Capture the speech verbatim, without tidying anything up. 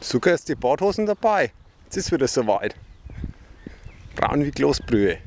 Sogar ist die Badhosen dabei. Jetzt ist wieder soweit. Braun wie Kloßbrühe.